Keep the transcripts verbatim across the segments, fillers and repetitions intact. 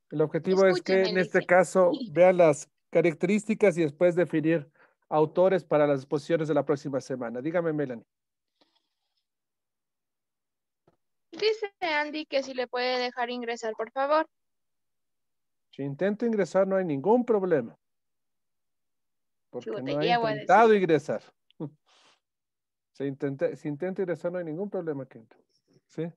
El objetivo es que Escúcheme, en este Lice. caso vean las características y después definir autores para las exposiciones de la próxima semana. Dígame, Melanie. Dice Andy que si le puede dejar ingresar, por favor. Si intento ingresar no hay ningún problema, porque Chuta, no ha ya voy a decir. intentado ingresar. Si intenta, si intenta ingresar no hay ningún problema que entre. ¿Sí?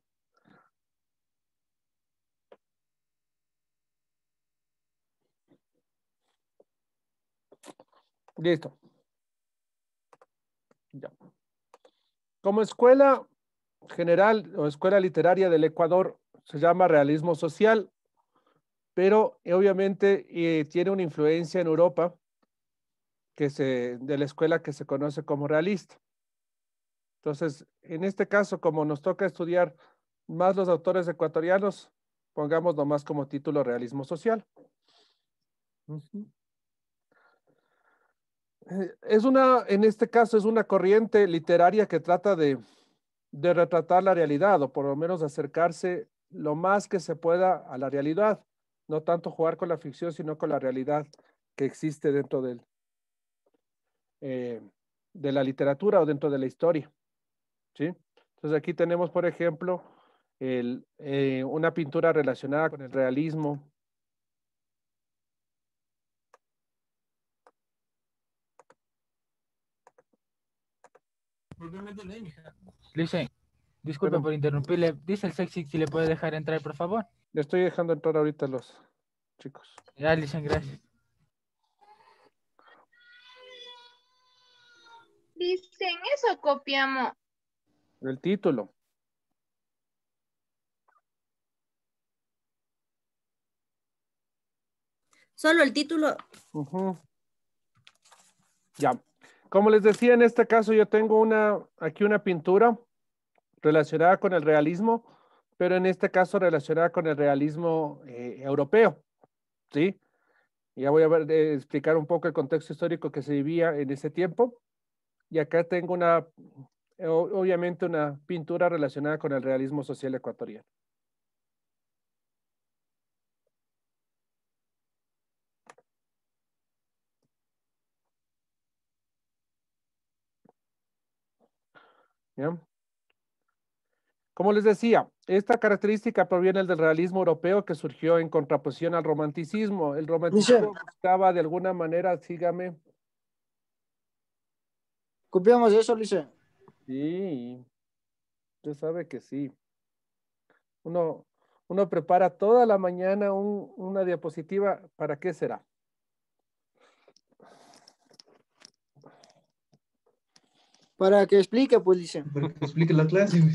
Listo. Ya. Como escuela general o escuela literaria del Ecuador se llama realismo social, pero eh, obviamente eh, tiene una influencia en Europa que se, de la escuela que se conoce como realista. Entonces, en este caso, como nos toca estudiar más los autores ecuatorianos, pongamos nomás como título realismo social. Ujú. Eh, Es una, en este caso, es una corriente literaria que trata de, de retratar la realidad, o por lo menos acercarse lo más que se pueda a la realidad. No tanto jugar con la ficción, sino con la realidad que existe dentro del, eh, de la literatura o dentro de la historia. ¿Sí? Entonces aquí tenemos, por ejemplo, el, eh, una pintura relacionada con el realismo. Licen, disculpe Bueno, por interrumpirle. Dice el sexy si le puede dejar entrar, por favor. le estoy dejando entrar ahorita a los chicos. Ya, Licen, gracias. Dicen, eso copiamos. El título. Solo el título. Ujú. Ya. Como les decía, en este caso yo tengo una, aquí una pintura relacionada con el realismo, pero en este caso relacionada con el realismo eh, europeo. ¿Sí? Ya voy a ver, eh, explicar un poco el contexto histórico que se vivía en ese tiempo. Y acá tengo una, eh, obviamente una pintura relacionada con el realismo social ecuatoriano. ¿Ya? Como les decía, esta característica proviene del realismo europeo que surgió en contraposición al romanticismo. El Lice, romanticismo buscaba de alguna manera, sígame, copiamos eso, Lice. sí, usted sabe que sí. Uno, uno prepara toda la mañana un- una diapositiva, ¿para qué será? Para que explique, pues, Lice. Para que explique la clase. Güey.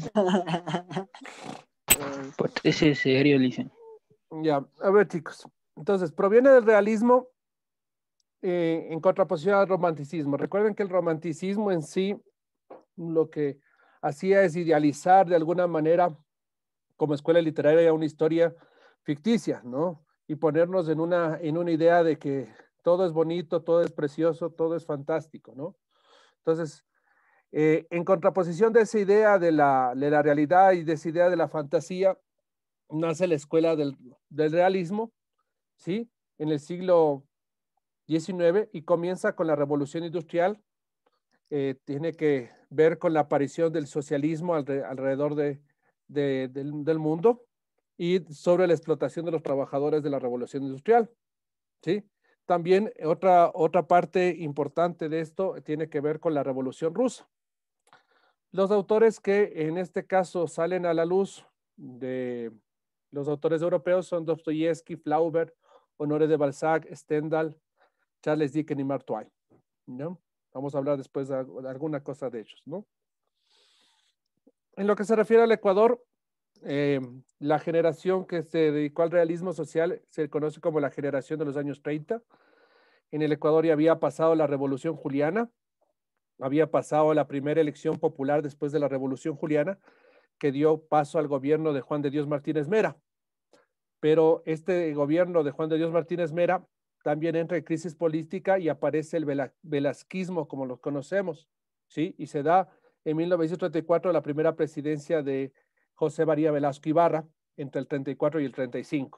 Eh, Pues ese es serio, Licen. ya, a ver chicos. Entonces, proviene del realismo eh, en contraposición al romanticismo. Recuerden que el romanticismo en sí lo que hacía es idealizar de alguna manera como escuela literaria una historia ficticia, ¿no? Y ponernos en una, en una idea de que todo es bonito, todo es precioso, todo es fantástico, ¿no? Entonces, eh, en contraposición de esa idea de la, de la realidad y de esa idea de la fantasía, nace la escuela del, del realismo, ¿sí? En el siglo diecinueve y comienza con la revolución industrial. Eh, tiene que ver con la aparición del socialismo alre, alrededor de, de, del, del mundo y sobre la explotación de los trabajadores de la revolución industrial. ¿Sí? También otra, otra parte importante de esto tiene que ver con la revolución rusa. Los autores que en este caso salen a la luz de los autores europeos son Dostoyevsky, Flaubert, Honoré de Balzac, Stendhal, Charles Dickens y Mark Twain, ¿no? Vamos a hablar después de, de alguna cosa de ellos, ¿no? En lo que se refiere al Ecuador, eh, la generación que se dedicó al realismo social se conoce como la generación de los años treinta. En el Ecuador ya había pasado la Revolución Juliana, había pasado la primera elección popular después de la Revolución Juliana, que dio paso al gobierno de Juan de Dios Martínez Mera. Pero este gobierno de Juan de Dios Martínez Mera también entra en crisis política y aparece el velasquismo como lo conocemos, ¿sí? Y se da en mil novecientos treinta y cuatro la primera presidencia de José María Velasco Ibarra entre el treinta y cuatro y el treinta y cinco.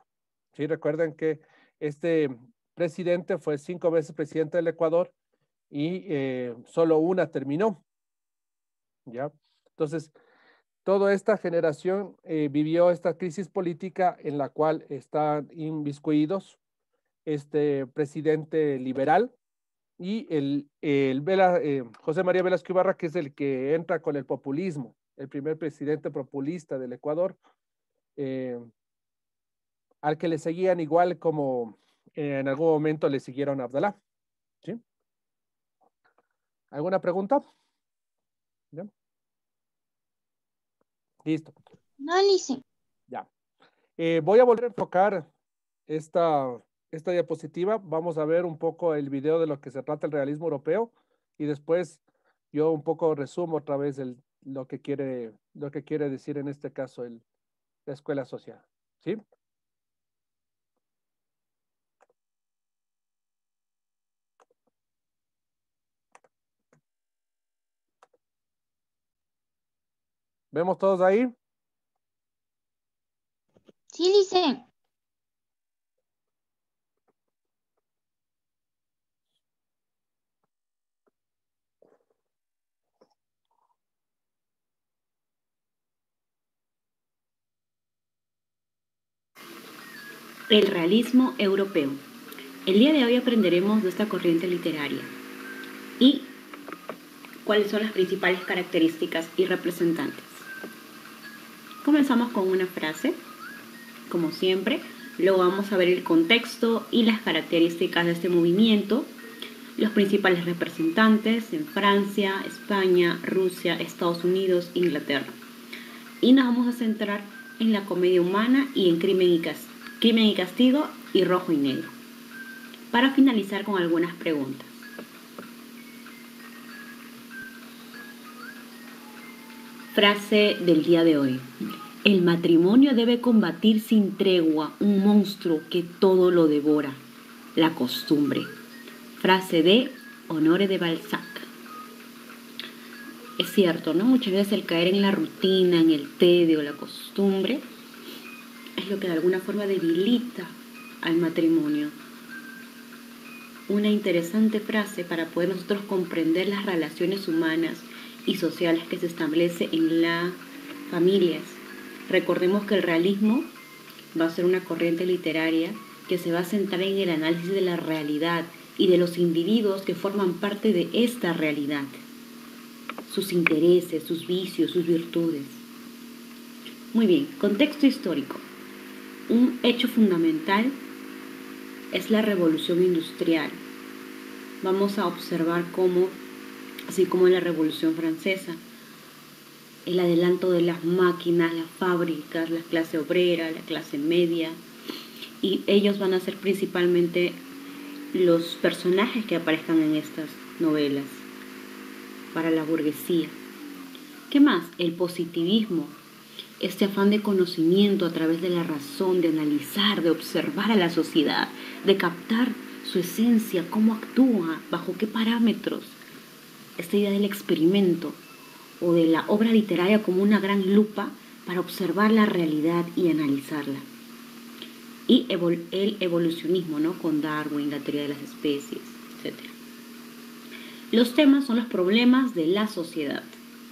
Sí, recuerden que este presidente fue cinco veces presidente del Ecuador y eh, solo una terminó, ¿ya? Entonces, toda esta generación eh, vivió esta crisis política en la cual están inmiscuidos este presidente liberal y el, el Vela- eh, José María Velasco Ibarra, que es el que entra con el populismo, el primer presidente populista del Ecuador, eh, al que le seguían igual como eh, en algún momento le siguieron a Abdalá. ¿Sí? ¿Alguna pregunta? ¿Ya? Listo. No, lice. Ya. Eh, voy a volver a enfocar esta, esta diapositiva. Vamos a ver un poco el video de lo que se trata el realismo europeo y después yo un poco resumo otra vez el, lo, que quiere, lo que quiere decir en este caso el, la escuela social. ¿Sí? ¿Vemos todos ahí? Sí, lice. El realismo europeo. El día de hoy aprenderemos de esta corriente literaria y cuáles son las principales características y representantes. Comenzamos con una frase, como siempre, luego vamos a ver el contexto y las características de este movimiento, los principales representantes en Francia, España, Rusia, Estados Unidos, Inglaterra. Y nos vamos a centrar en la comedia humana y en Crimen y, Cas- Crimen y Castigo y Rojo y Negro, para finalizar con algunas preguntas. Frase del día de hoy. El matrimonio debe combatir sin tregua un monstruo que todo lo devora, la costumbre. Frase de Honoré de Balzac. Es cierto, ¿no? Muchas veces el caer en la rutina, en el tedio, la costumbre, es lo que de alguna forma debilita al matrimonio. Una interesante frase para poder nosotros comprender las relaciones humanas y sociales que se establece en las familias. Recordemos que el realismo va a ser una corriente literaria que se va a centrar en el análisis de la realidad y de los individuos que forman parte de esta realidad, sus intereses, sus vicios, sus virtudes. Muy bien, contexto histórico. Un hecho fundamental es la revolución industrial. Vamos a observar cómo, así como en la Revolución Francesa, el adelanto de las máquinas, las fábricas, la clase obrera, la clase media, y ellos van a ser principalmente los personajes que aparezcan en estas novelas para la burguesía. ¿Qué más? El positivismo, este afán de conocimiento a través de la razón, de analizar, de observar a la sociedad, de captar su esencia, cómo actúa, bajo qué parámetros. Esta idea del experimento o de la obra literaria como una gran lupa para observar la realidad y analizarla. Y evol- el evolucionismo, ¿no? Con Darwin, la teoría de las especies, etcétera. Los temas son los problemas de la sociedad.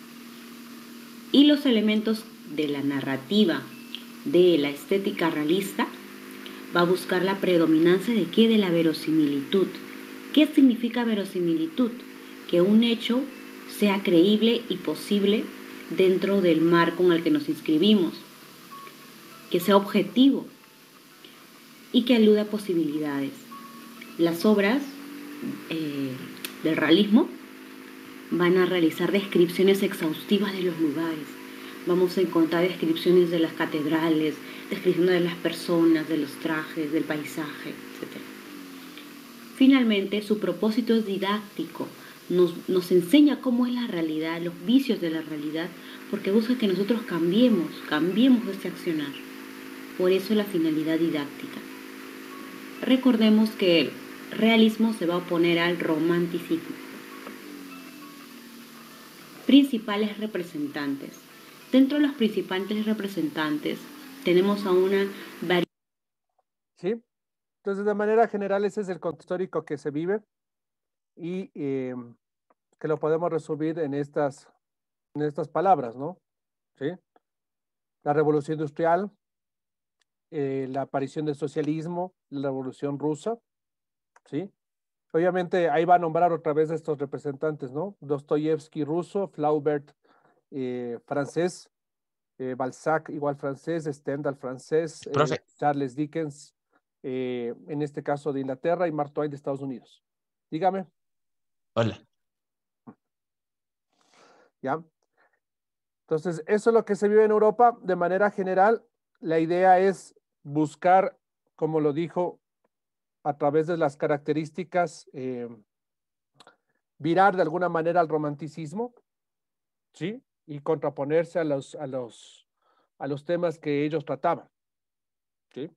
Y los elementos de la narrativa, de la estética realista, va a buscar la predominancia de qué, de la verosimilitud. ¿Qué significa verosimilitud? Que un hecho sea creíble y posible dentro del marco en el que nos inscribimos, que sea objetivo y que aluda a posibilidades. Las obras eh, del realismo van a realizar descripciones exhaustivas de los lugares. Vamos a encontrar descripciones de las catedrales, descripciones de las personas, de los trajes, del paisaje, etcétera. Finalmente, su propósito es didáctico. Nos, nos enseña cómo es la realidad, los vicios de la realidad, porque busca que nosotros cambiemos, cambiemos este accionar. Por eso la finalidad didáctica. Recordemos que el realismo se va a oponer al romanticismo. Principales representantes. Dentro de los principales representantes tenemos a una variedad. ¿sí? Entonces, de manera general, ese es el contexto histórico que se vive y eh, que lo podemos resumir en estas, en estas palabras, ¿no? ¿Sí? La revolución industrial, eh, la aparición del socialismo, la revolución rusa, ¿sí? Obviamente ahí va a nombrar otra vez a estos representantes, ¿no? Dostoyevsky ruso, Flaubert eh, francés, eh, Balzac igual francés, Stendhal francés, eh, Profe, Charles Dickens, eh, en este caso de Inglaterra, y Mark Twain de Estados Unidos. Dígame, hola. ¿ya? Entonces, eso es lo que se vive en Europa. De manera general, la idea es buscar, como lo dijo, a través de las características, eh, virar de alguna manera al romanticismo, ¿sí? Y contraponerse a los, a los, a los temas que ellos trataban, ¿sí?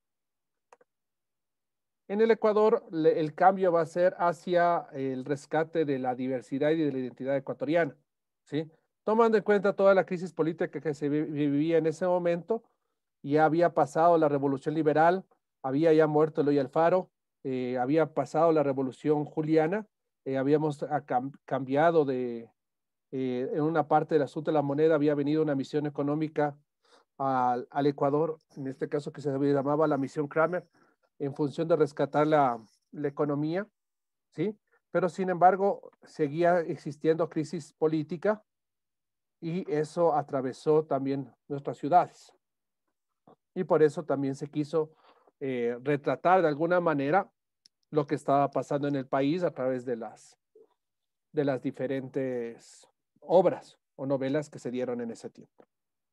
En el Ecuador, le, el cambio va a ser hacia el rescate de la diversidad y de la identidad ecuatoriana, ¿sí? Tomando en cuenta toda la crisis política que se vi- vivía en ese momento, ya había pasado la revolución liberal, había ya muerto Eloy Alfaro, eh, había pasado la revolución juliana, eh, habíamos a, cam- cambiado de, eh, en una parte del asunto de la moneda, había venido una misión económica al, al Ecuador, en este caso que se llamaba la misión Kramer, en función de rescatar la, la economía, ¿sí? Pero sin embargo, seguía existiendo crisis política y eso atravesó también nuestras ciudades. Y por eso también se quiso eh, retratar de alguna manera lo que estaba pasando en el país a través de las, de las diferentes obras o novelas que se dieron en ese tiempo.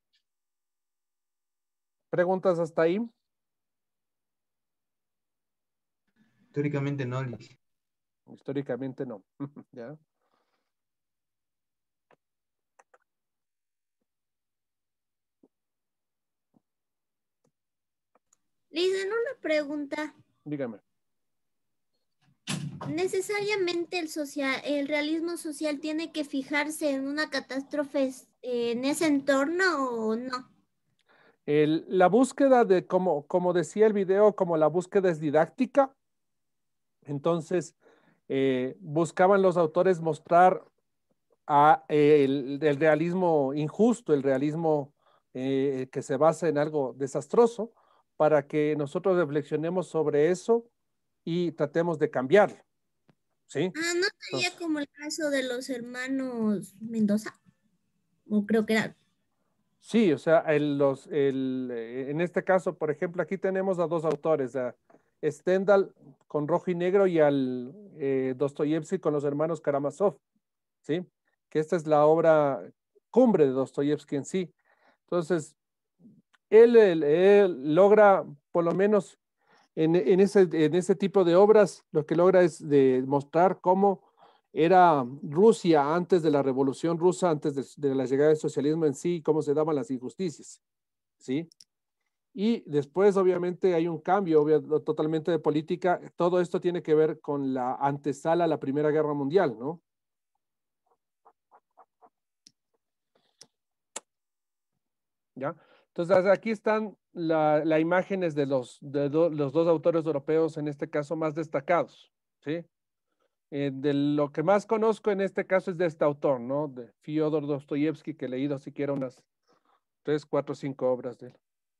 ¿Preguntas hasta ahí? Históricamente no, Liz. Históricamente no. ¿Ya? Lisen, una pregunta. Dígame. ¿Necesariamente el social, el realismo social tiene que fijarse en una catástrofe eh, en ese entorno o no? El, la búsqueda de, como, como decía el video, como la búsqueda es didáctica, entonces eh, buscaban los autores mostrar a, eh, el, el realismo injusto, el realismo eh, que se basa en algo desastroso, para que nosotros reflexionemos sobre eso y tratemos de cambiarlo, ¿sí? Ah, ¿no sería Entonces, como el caso de los hermanos Mendoza? O creo que era. sí, o sea, el, los, el, eh, en este caso, por ejemplo, aquí tenemos a dos autores, a Stendhal con rojo y negro y al eh, Dostoyevsky con los hermanos Karamazov, ¿sí? Que esta es la obra cumbre de Dostoyevsky en sí. Entonces, él, él, él logra, por lo menos en, en, ese, en ese tipo de obras, lo que logra es demostrar cómo era Rusia antes de la Revolución Rusa, antes de, de la llegada del socialismo en sí, cómo se daban las injusticias, ¿sí? Y después, obviamente, hay un cambio obvio, totalmente de política. Todo esto tiene que ver con la antesala a la Primera Guerra Mundial, ¿no? ¿Ya? Entonces, aquí están las la imágenes de, los, de do, los dos autores europeos, en este caso, más destacados, ¿sí? Eh, de lo que más conozco en este caso es de este autor, ¿no? De Fyodor Dostoyevsky, que he leído siquiera unas tres, cuatro, cinco obras de él.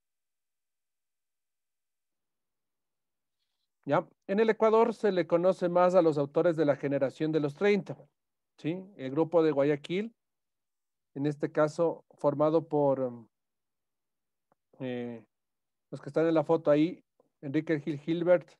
¿Ya? En el Ecuador se le conoce más a los autores de la generación de los treinta, ¿sí? El grupo de Guayaquil, en este caso formado por eh, los que están en la foto ahí, Enrique Gil Gilbert,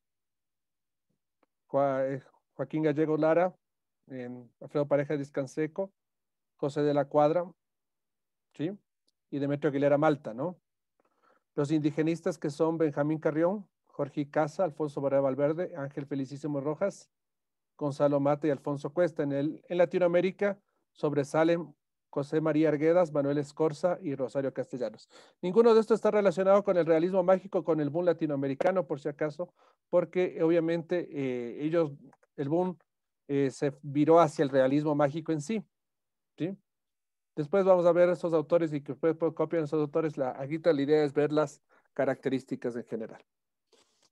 Joaquín Gallego Lara, eh, Alfredo Pareja Descanseco, José de la Cuadra, ¿sí? Y Demetrio Aguilera Malta, ¿no? Los indigenistas que son Benjamín Carrión, Jorge Casa, Alfonso Barrera Valverde, Ángel Felicísimo Rojas, Gonzalo Mata y Alfonso Cuesta. En, el, en Latinoamérica sobresalen José María Arguedas, Manuel Escorza y Rosario Castellanos. Ninguno de estos está relacionado con el realismo mágico, con el boom latinoamericano, por si acaso, porque obviamente eh, ellos, el boom eh, se viró hacia el realismo mágico en sí, ¿sí? Después vamos a ver esos autores y que ustedes copian esos autores. La, aquí la idea es ver las características en general.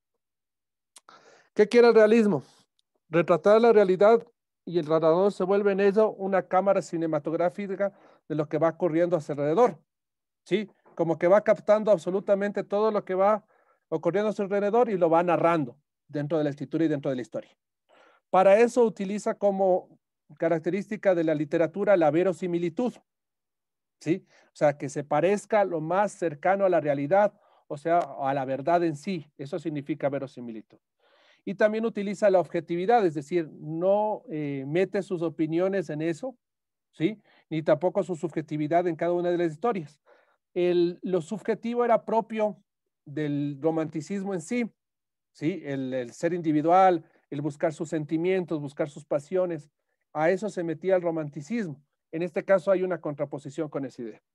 ¿Qué quiere el realismo? Retratar la realidad y el narrador se vuelve en ello una cámara cinematográfica de lo que va ocurriendo a su alrededor, ¿sí? Como que va captando absolutamente todo lo que va ocurriendo a su alrededor y lo va narrando dentro de la escritura y dentro de la historia. Para eso utiliza como característica de la literatura la verosimilitud, ¿sí? O sea, que se parezca lo más cercano a la realidad, o sea, a la verdad en sí. Eso significa verosimilitud. Y también utiliza la objetividad, es decir, no eh, mete sus opiniones en eso, ¿sí? Ni tampoco su subjetividad en cada una de las historias. El, lo subjetivo era propio del romanticismo en sí, ¿sí? El, el ser individual, el buscar sus sentimientos, buscar sus pasiones. A eso se metía el romanticismo. En este caso hay una contraposición con esa idea.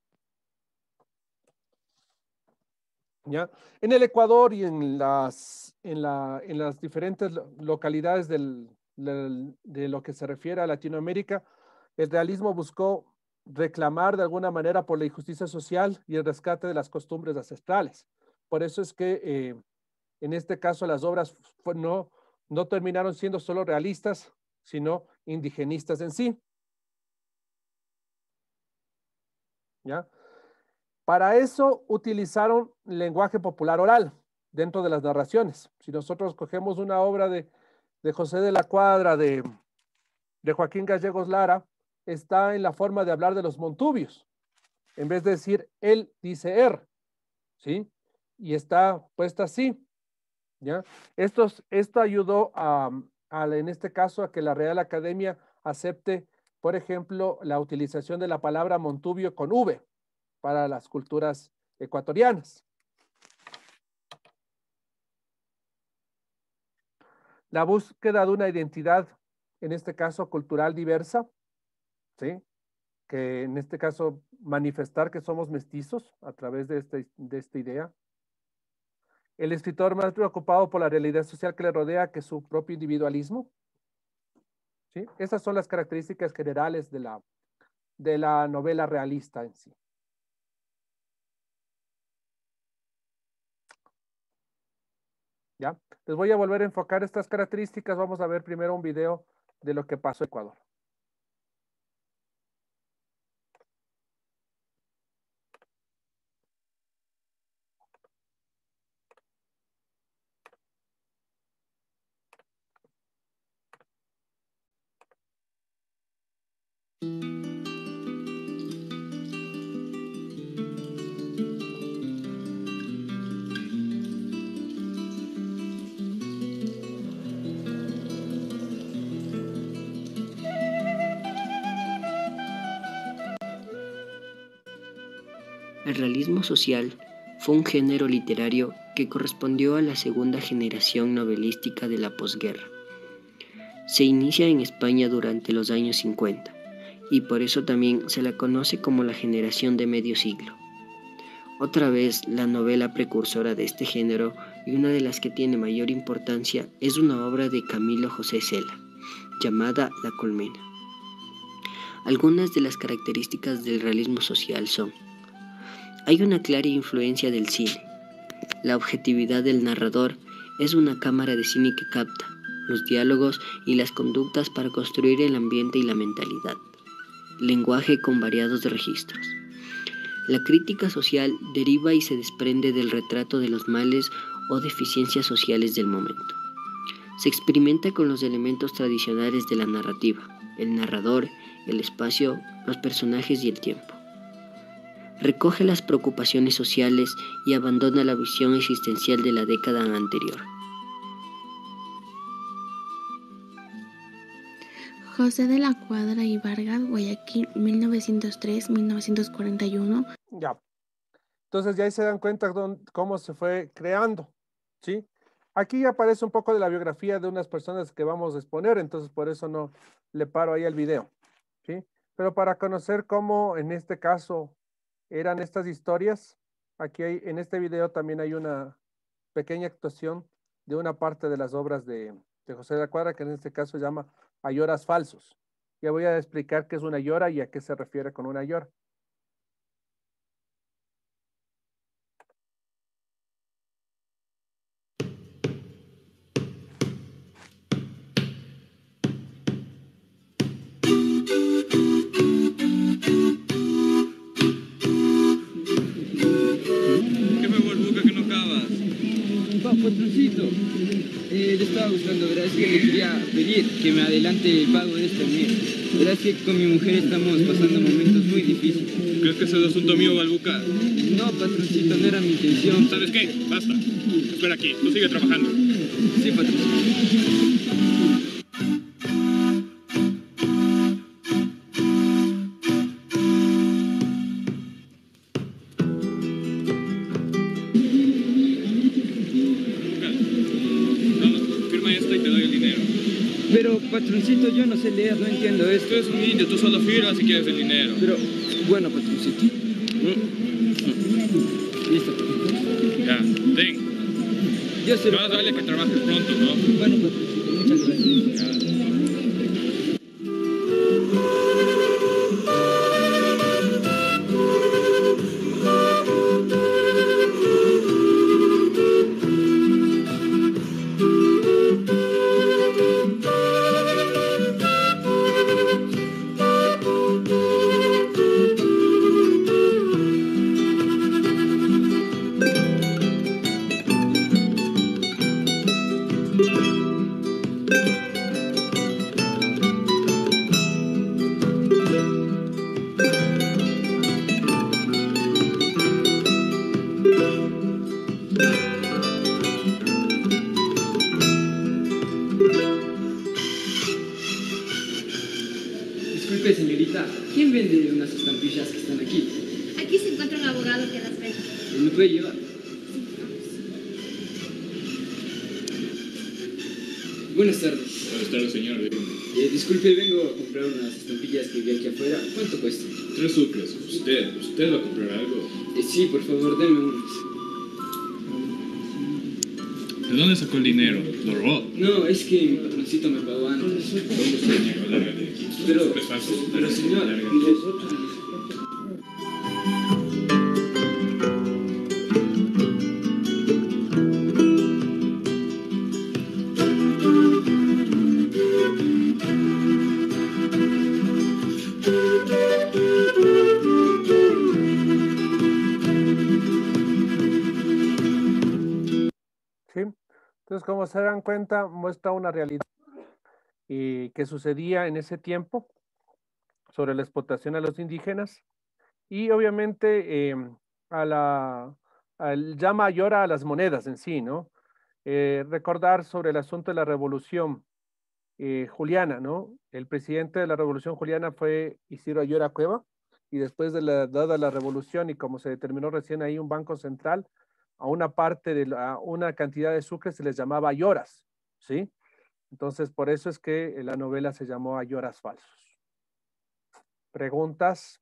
¿Ya? En el Ecuador y en las, en la, en las diferentes localidades del, del, de lo que se refiere a Latinoamérica, el realismo buscó reclamar de alguna manera por la injusticia social y el rescate de las costumbres ancestrales. Por eso es que eh, en este caso las obras fue, no, no terminaron siendo solo realistas, sino indigenistas en sí. ¿Ya? Para eso utilizaron lenguaje popular oral dentro de las narraciones. Si nosotros cogemos una obra de, de José de la Cuadra, de, de Joaquín Gallegos Lara, está en la forma de hablar de los montubios. En vez de decir él, dice er, ¿sí? Y está puesta así, ¿ya? Esto, esto ayudó a, a, en este caso, a que la Real Academia acepte, por ejemplo, la utilización de la palabra montubio con V para las culturas ecuatorianas. La búsqueda de una identidad, en este caso cultural diversa, ¿sí? Que en este caso manifestar que somos mestizos a través de, este, de esta idea. El escritor más preocupado por la realidad social que le rodea que su propio individualismo. ¿Sí? Esas son las características generales de la, de la novela realista en sí. ¿Ya? Les voy a volver a enfocar estas características. Vamos a ver primero un video de lo que pasó en Ecuador. El realismo social fue un género literario que correspondió a la segunda generación novelística de la posguerra. Se inicia en España durante los años cincuenta y por eso también se la conoce como la generación de medio siglo. Otra vez, la novela precursora de este género y una de las que tiene mayor importancia es una obra de Camilo José Cela, llamada La Colmena. Algunas de las características del realismo social son: hay una clara influencia del cine. La objetividad del narrador es una cámara de cine que capta los diálogos y las conductas para construir el ambiente y la mentalidad. Lenguaje con variados registros. La crítica social deriva y se desprende del retrato de los males o deficiencias sociales del momento. Se experimenta con los elementos tradicionales de la narrativa, el narrador, el espacio, los personajes y el tiempo. Recoge las preocupaciones sociales y abandona la visión existencial de la década anterior. José de la Cuadra y Vargas, Guayaquil, mil novecientos tres a mil novecientos cuarenta y uno. Ya. Entonces ya ahí se dan cuenta don, cómo se fue creando, ¿sí? Aquí aparece un poco de la biografía de unas personas que vamos a exponer, entonces por eso no le paro ahí el video, ¿sí? Pero para conocer cómo en este caso eran estas historias, aquí hay, en este video también hay una pequeña actuación de una parte de las obras de, de José de la Cuadra, que en este caso se llama Ayoras Falsos. Ya voy a explicar qué es una ayora y a qué se refiere con una ayora. patroncito, eh, le estaba buscando, verás que le quería pedir que me adelante el pago de este mes. Verás que con mi mujer estamos pasando momentos muy difíciles. ¿Crees que ese es asunto mío, Balbuca? No, patroncito, no era mi intención. ¿Sabes qué? Basta. Espera aquí, tú sigue trabajando. Sí, patroncito. Pero, patroncito, yo no sé leer, no entiendo esto. Tú eres un indio, tú solo firmas si quieres el dinero. Pero, bueno, patroncito. Listo. Ya, ten. Yo sé. Más vale que trabajes pronto, ¿no? Bueno, patroncito, muchas gracias. Ya. Disculpe, señorita, ¿quién vende unas estampillas que están aquí? Aquí se encuentra un abogado que las vende. ¿Me puede llevar? Buenas tardes. Buenas tardes, señor. Eh, disculpe, vengo a comprar unas estampillas que vi aquí afuera. ¿Cuánto cuesta? Tres sucres. ¿Usted, usted va a comprar algo? Eh, sí, por favor, denme unas. ¿De dónde sacó el dinero? ¿Lo robó? No, es que mi patroncito me pagó antes. ¿Dónde está el dinero? Lárgate de aquí. Pero, Es falso. pero señor, Lárgate. Entonces, como se dan cuenta, muestra una realidad y que sucedía en ese tiempo sobre la explotación a los indígenas y obviamente eh, a la, al ya mayor a las monedas en sí, ¿no? Eh, recordar sobre el asunto de la revolución eh, juliana, ¿no? El presidente de la revolución juliana fue Isidro Ayora Cueva y después de la dada la revolución y como se determinó recién ahí un banco central, a una parte de la, una cantidad de sucres se les llamaba ayoras, ¿sí? Entonces, por eso es que la novela se llamó Ayoras Falsos. ¿Preguntas?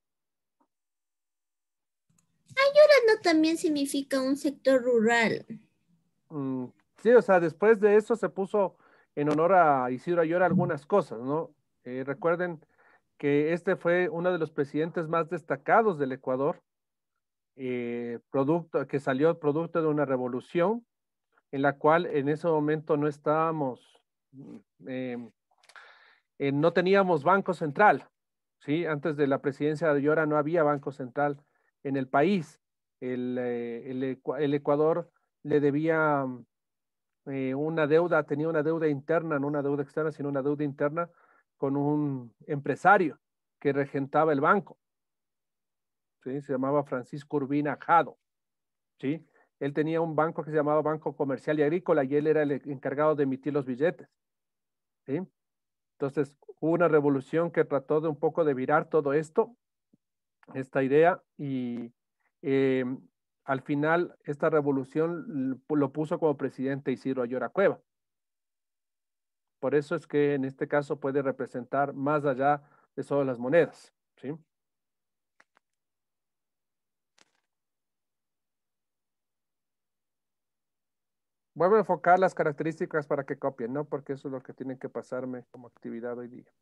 Ayoras no también significa un sector rural. Mm, sí, o sea, después de eso se puso en honor a Isidro Ayora algunas cosas, ¿no? Eh, recuerden que este fue uno de los presidentes más destacados del Ecuador, eh, producto, que salió producto de una revolución en la cual en ese momento no estábamos, eh, eh, no teníamos banco central, ¿sí? Antes de la presidencia de Ayora no había banco central en el país. El, eh, el, el Ecuador le debía eh, una deuda, tenía una deuda interna, no una deuda externa, sino una deuda interna con un empresario que regentaba el banco. ¿Sí? Se llamaba Francisco Urbina Jado, ¿sí? Él tenía un banco que se llamaba Banco Comercial y Agrícola y él era el encargado de emitir los billetes, ¿sí? Entonces, hubo una revolución que trató de un poco de virar todo esto, esta idea, y eh, al final esta revolución lo puso como presidente Isidro Ayora Cueva. Por eso es que en este caso puede representar más allá de solo las monedas, ¿sí? Vuelvo a enfocar las características para que copien, ¿no? Porque eso es lo que tienen que pasarme como actividad hoy día.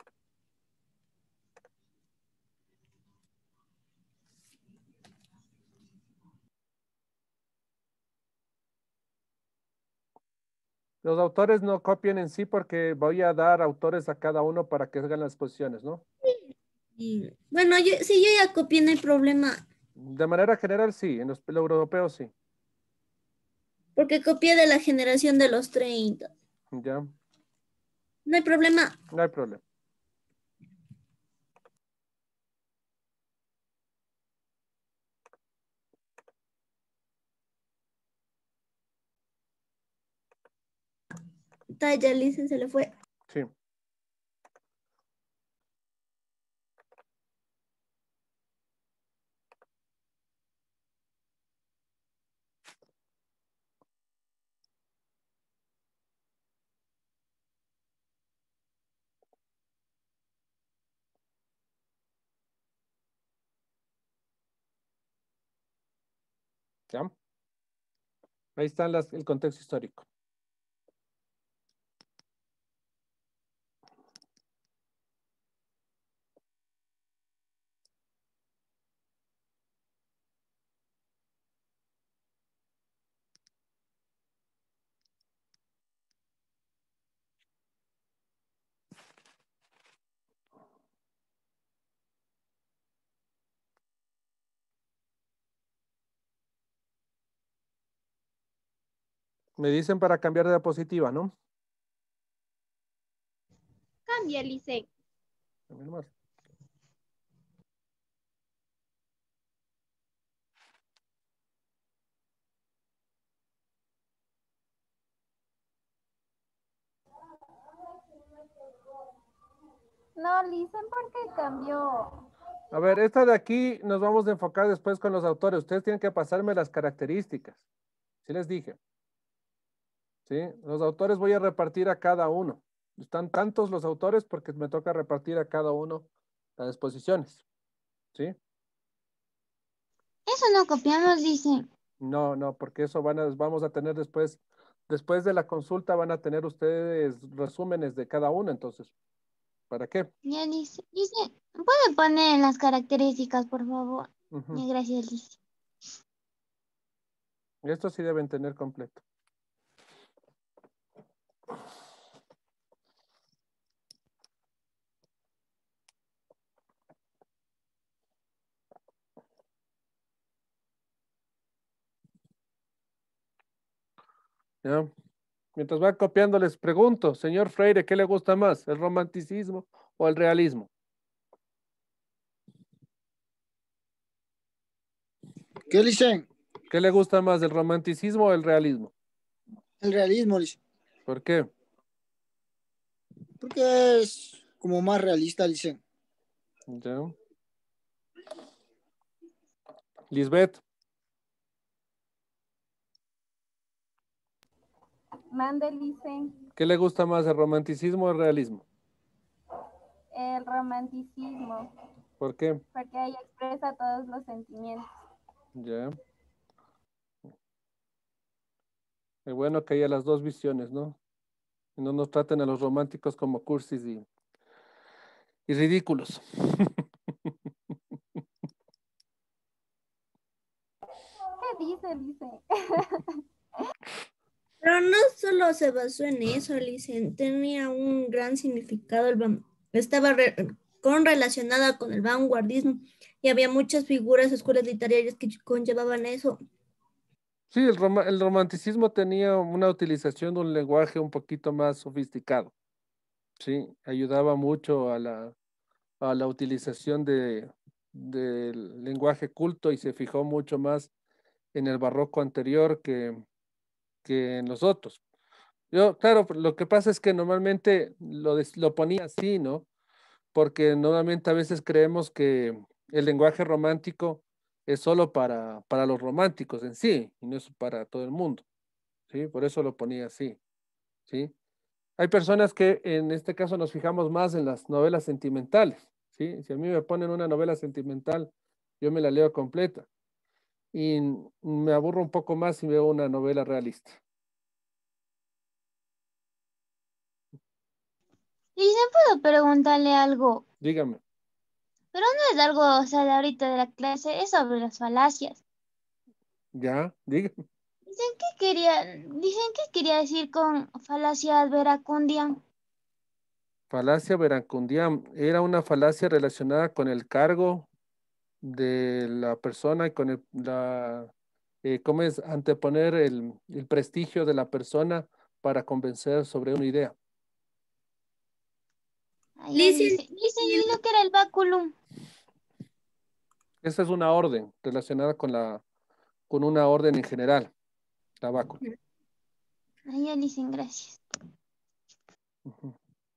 Los autores no copien en sí porque voy a dar autores a cada uno para que hagan las posiciones, ¿no? Sí. Bueno, yo, si yo ya copié, no hay problema. De manera general, sí. En los europeos, sí. Porque copié de la generación de los treinta. Ya, No hay problema. no hay problema. Talla, Listen, se le fue. Sí. ¿Ya? Ahí está las, el contexto histórico. Me dicen para cambiar de diapositiva, ¿no? Cambia, Lice. A mí nomás. No, Listen, ¿por qué cambió? A ver, esta de aquí nos vamos a enfocar después con los autores. Ustedes tienen que pasarme las características. Sí les dije. ¿Sí? Los autores voy a repartir a cada uno. Están tantos los autores porque me toca repartir a cada uno las exposiciones. ¿Sí? Eso no copiamos, dice. No, no, porque eso van a, vamos a tener después, después de la consulta van a tener ustedes resúmenes de cada uno, entonces, ¿para qué? Ya dice, dice, ¿puede poner las características, por favor? Ujú. Ya, gracias, Lice. Esto sí deben tener completo. ¿Ya? Mientras va copiando, les pregunto, señor Freire, ¿qué le gusta más, el romanticismo o el realismo? ¿Qué dicen? ¿Qué le gusta más, el romanticismo o el realismo? El realismo, dice. ¿Por qué? Porque es como más realista, dicen. ¿Ya? Lisbeth, Mande, Listen, ¿qué le gusta más, el romanticismo o el realismo? el romanticismo, ¿Por qué? porque ahí expresa todos los sentimientos. Ya. Es bueno que haya las dos visiones, ¿no? Y no nos traten a los románticos como cursis y, y ridículos. ¿Qué dice, Listen? Pero no solo se basó en eso, Listen. Tenía un gran significado. El van- estaba re- con relacionada con el vanguardismo y había muchas figuras, escuelas literarias que conllevaban eso. Sí, el, roma- el romanticismo tenía una utilización de un lenguaje un poquito más sofisticado. Sí, ayudaba mucho a la, a la utilización de, del lenguaje culto y se fijó mucho más en el barroco anterior que, que en los otros. Yo, claro, lo que pasa es que normalmente lo, des- lo ponía así, ¿no? Porque normalmente a veces creemos que el lenguaje romántico es solo para, para los románticos en sí, y no es para todo el mundo, ¿sí? Por eso lo ponía así, ¿sí? Hay personas que en este caso nos fijamos más en las novelas sentimentales, ¿sí? Si a mí me ponen una novela sentimental, yo me la leo completa y me aburro un poco más si veo una novela realista. Lice, ¿puedo preguntarle algo? Dígame, Pero no es algo, o sea, de ahorita de la clase, es sobre las falacias. ya, dígame. Dicen qué quería, dicen qué quería decir con falacias veracundian. Falacia veracundiam era una falacia relacionada con el cargo de la persona y con el- la, eh, ¿cómo es? Anteponer el, el prestigio de la persona para convencer sobre una idea. Ay, ya Listen, dice, dice y lo que era el baculum. Esa es una orden relacionada con la, con una orden en general, tabaco. Ay, ya dicen, gracias. Ujú.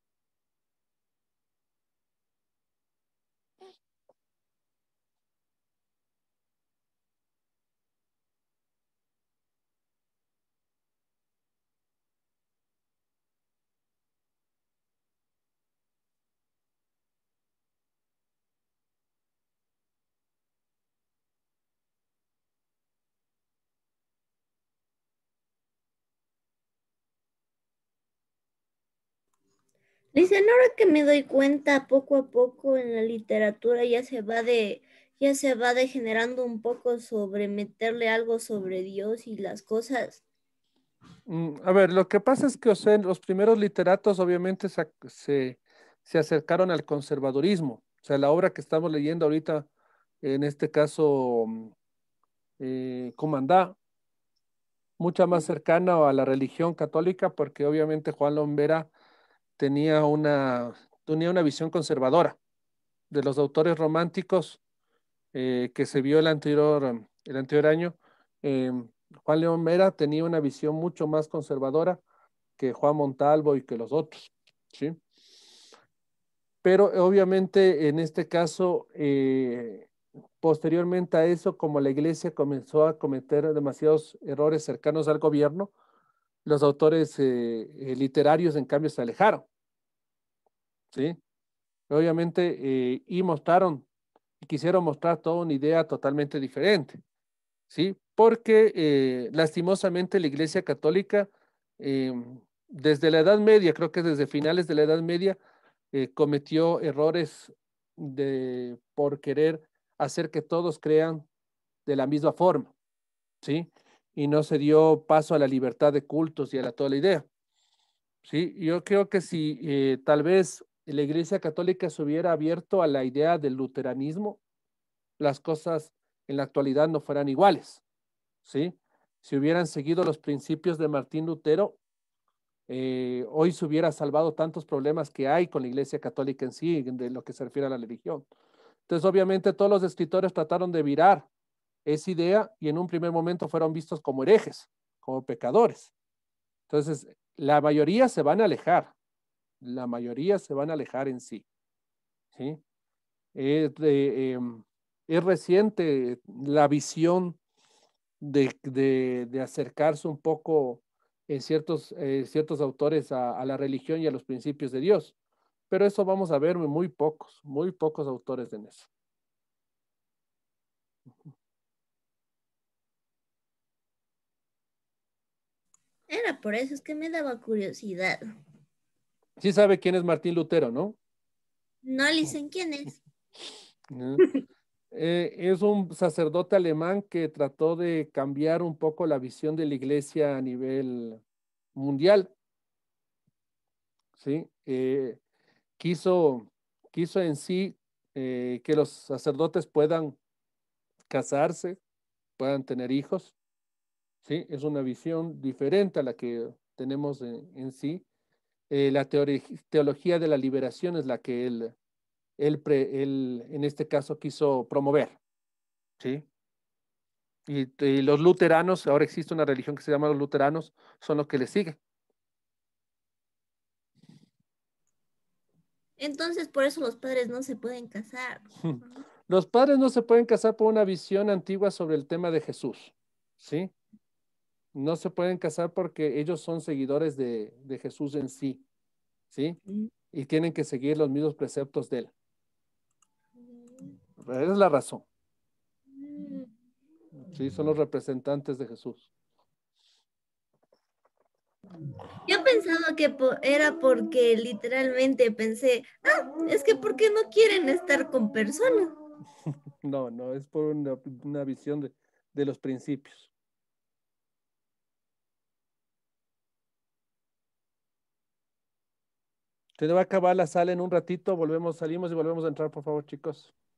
Dicen, ahora que me doy cuenta, poco a poco en la literatura ya se va de, ya se va degenerando un poco sobre meterle algo sobre Dios y las cosas. Mm, A ver, lo que pasa es que, o sea, los primeros literatos obviamente se, ac- se, se acercaron al conservadurismo. O sea, la obra que estamos leyendo ahorita, en este caso, mm, eh, Comandá, mucha más cercana a la religión católica, porque obviamente Juan Lombera tenía una, tenía una visión conservadora de los autores románticos eh, que se vio el anterior, um, el anterior año. eh, Juan León Mera tenía una visión mucho más conservadora que Juan Montalvo y que los otros, ¿sí? Pero obviamente en este caso, eh, posteriormente a eso, como la iglesia comenzó a cometer demasiados errores cercanos al gobierno, los autores eh, eh, literarios en cambio se alejaron, ¿sí? Obviamente, eh, y mostraron, quisieron mostrar toda una idea totalmente diferente, ¿sí? Porque eh, lastimosamente la Iglesia Católica, eh, desde la Edad Media, creo que desde finales de la Edad Media, eh, cometió errores de, por querer hacer que todos crean de la misma forma, ¿sí? Y no se dio paso a la libertad de cultos y a la, toda la idea, ¿sí? Yo creo que si eh, tal vez la Iglesia Católica se hubiera abierto a la idea del luteranismo, las cosas en la actualidad no fueran iguales, ¿sí? Si hubieran seguido los principios de Martín Lutero, eh, hoy se hubiera salvado tantos problemas que hay con la Iglesia Católica en sí, de lo que se refiere a la religión. Entonces, obviamente, todos los escritores trataron de virar esa idea y en un primer momento fueron vistos como herejes, como pecadores. Entonces, la mayoría se van a alejar, la mayoría se van a alejar en sí, ¿sí? Es, de, eh, es reciente la visión de, de, de acercarse un poco en ciertos, eh, ciertos autores a, a la religión y a los principios de Dios. Pero eso vamos a ver muy pocos, muy pocos autores en eso. Era por eso, es que me daba curiosidad. Sí sabe quién es Martín Lutero, ¿no? No dicen quién es. ¿No? Eh, es un sacerdote alemán que trató de cambiar un poco la visión de la iglesia a nivel mundial, ¿sí? Eh, quiso, quiso en sí eh, que los sacerdotes puedan casarse, puedan tener hijos, ¿sí? Es una visión diferente a la que tenemos en, en sí. Eh, la teori- teología de la liberación es la que él, él, pre- él, en este caso, quiso promover, ¿sí? Y, y los luteranos, ahora existe una religión que se llama los luteranos, son los que le siguen. Entonces, por eso los padres no se pueden casar. Los padres no se pueden casar por una visión antigua sobre el tema de Jesús, ¿sí? No se pueden casar porque ellos son seguidores de, de Jesús en sí, ¿sí? Y tienen que seguir los mismos preceptos de él. Esa es la razón. Sí, son los representantes de Jesús. Yo pensaba que po- era porque literalmente pensé, ah, es que ¿por qué no quieren estar con personas? No, no, es por una, una visión de, de los principios. Se va a acabar la sala en un ratito, volvemos, salimos y volvemos a entrar, por favor, chicos.